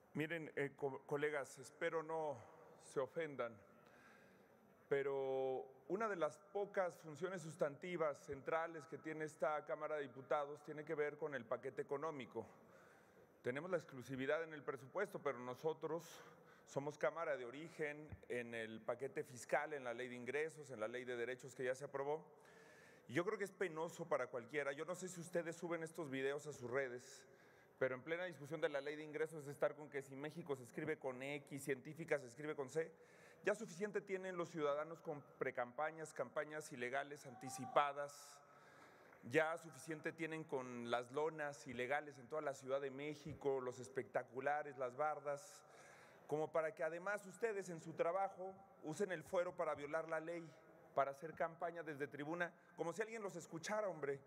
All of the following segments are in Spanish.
Miren, colegas, espero no se ofendan, pero una de las pocas funciones sustantivas centrales que tiene esta Cámara de Diputados tiene que ver con el paquete económico. Tenemos la exclusividad en el presupuesto, pero nosotros somos Cámara de origen en el paquete fiscal, en la ley de ingresos, en la ley de derechos que ya se aprobó. Y yo creo que es penoso para cualquiera. Yo no sé si ustedes suben estos videos a sus redes, pero en plena discusión de la ley de ingresos de estar con que si México se escribe con X, científica se escribe con C, ya suficiente tienen los ciudadanos con precampañas, campañas ilegales anticipadas, ya suficiente tienen con las lonas ilegales en toda la Ciudad de México, los espectaculares, las bardas, como para que además ustedes en su trabajo usen el fuero para violar la ley, para hacer campaña desde tribuna, como si alguien los escuchara, hombre.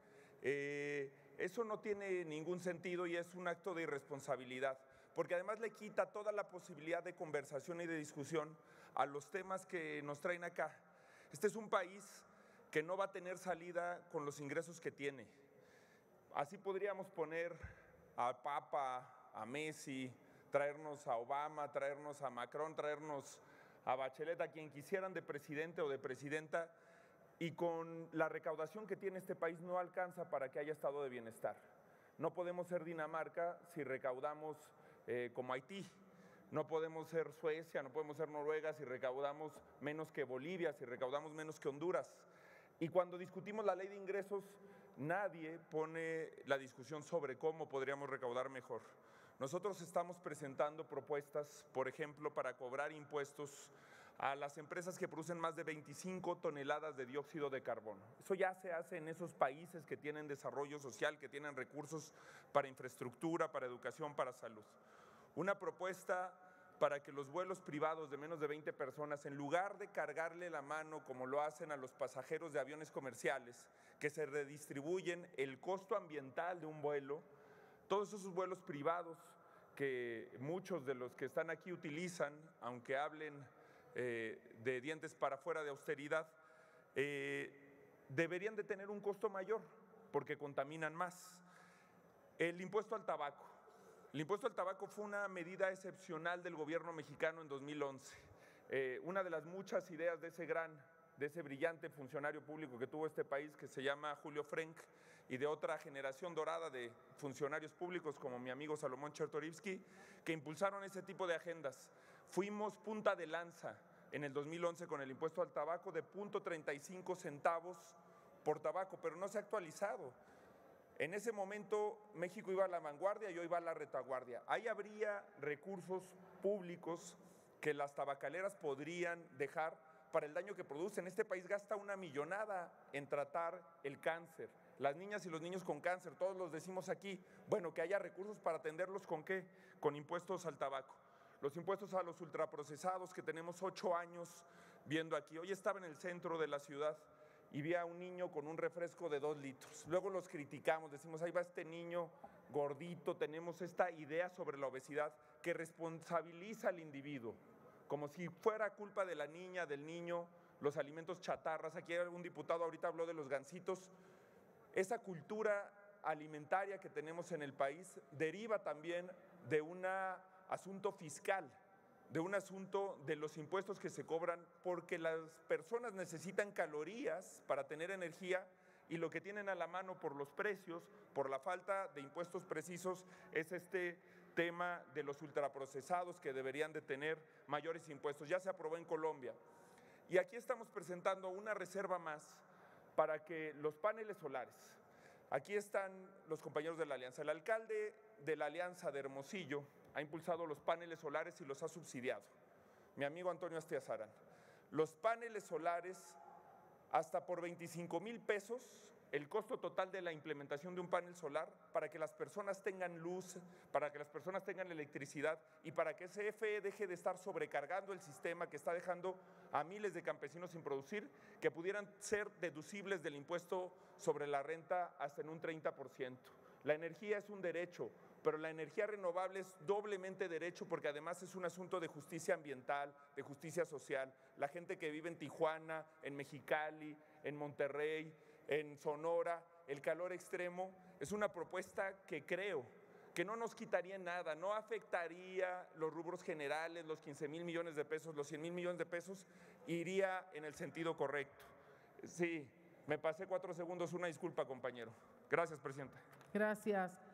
Eso no tiene ningún sentido y es un acto de irresponsabilidad, porque además le quita toda la posibilidad de conversación y de discusión a los temas que nos traen acá. Este es un país que no va a tener salida con los ingresos que tiene. Así podríamos poner al Papa, a Messi, traernos a Obama, traernos a Macron, traernos a Bachelet, a quien quisieran de presidente o de presidenta, y con la recaudación que tiene este país no alcanza para que haya estado de bienestar. No podemos ser Dinamarca si recaudamos como Haití. No podemos ser Suecia, no podemos ser Noruega si recaudamos menos que Bolivia, si recaudamos menos que Honduras. Y cuando discutimos la ley de ingresos, nadie pone la discusión sobre cómo podríamos recaudar mejor. Nosotros estamos presentando propuestas, por ejemplo, para cobrar impuestos a las empresas que producen más de 25 toneladas de dióxido de carbono. Eso ya se hace en esos países que tienen desarrollo social, que tienen recursos para infraestructura, para educación, para salud. Una propuesta para que los vuelos privados de menos de 20 personas, en lugar de cargarle la mano como lo hacen a los pasajeros de aviones comerciales, que se redistribuyen el costo ambiental de un vuelo, todos esos vuelos privados que muchos de los que están aquí utilizan, aunque hablen de dientes para afuera de austeridad, deberían de tener un costo mayor porque contaminan más. El impuesto al tabaco. El impuesto al tabaco fue una medida excepcional del gobierno mexicano en 2011. Una de las muchas ideas de ese brillante funcionario público que tuvo este país, que se llama Julio Frenk, y de otra generación dorada de funcionarios públicos como mi amigo Salomón Chertorivsky, que impulsaron ese tipo de agendas. Fuimos punta de lanza en el 2011 con el impuesto al tabaco de 0.35 centavos por tabaco, pero no se ha actualizado. En ese momento México iba a la vanguardia y hoy va a la retaguardia. Ahí habría recursos públicos que las tabacaleras podrían dejar para el daño que producen. Este país gasta una millonada en tratar el cáncer. Las niñas y los niños con cáncer, todos los decimos aquí. Bueno, que haya recursos para atenderlos, ¿con qué? Con impuestos al tabaco. Los impuestos a los ultraprocesados que tenemos 8 años viendo aquí. Hoy estaba en el centro de la ciudad y vi a un niño con un refresco de 2 litros. Luego los criticamos, decimos, ahí va este niño gordito. Tenemos esta idea sobre la obesidad que responsabiliza al individuo, como si fuera culpa de la niña, del niño, los alimentos chatarras. Aquí un diputado ahorita habló de los gansitos. Esa cultura alimentaria que tenemos en el país deriva también de un asunto fiscal, de un asunto de los impuestos que se cobran, porque las personas necesitan calorías para tener energía y lo que tienen a la mano por los precios, por la falta de impuestos precisos, es este tema de los ultraprocesados que deberían de tener mayores impuestos. Ya se aprobó en Colombia y aquí estamos presentando una reserva más para que los paneles solares, aquí están los compañeros de la Alianza, el alcalde de la Alianza de Hermosillo ha impulsado los paneles solares y los ha subsidiado, mi amigo Antonio Astiazarán. Los paneles solares, hasta por 25,000 pesos, el costo total de la implementación de un panel solar para que las personas tengan luz, para que las personas tengan electricidad y para que CFE deje de estar sobrecargando el sistema que está dejando a miles de campesinos sin producir, que pudieran ser deducibles del impuesto sobre la renta hasta en un 30%. La energía es un derecho, pero la energía renovable es doblemente derecho porque además es un asunto de justicia ambiental, de justicia social. La gente que vive en Tijuana, en Mexicali, en Monterrey, en Sonora, el calor extremo, es una propuesta que creo que no nos quitaría nada, no afectaría los rubros generales, los 15,000 millones de pesos, los 100,000 millones de pesos, iría en el sentido correcto. Sí, me pasé 4 segundos, una disculpa, compañero. Gracias, presidenta. Gracias.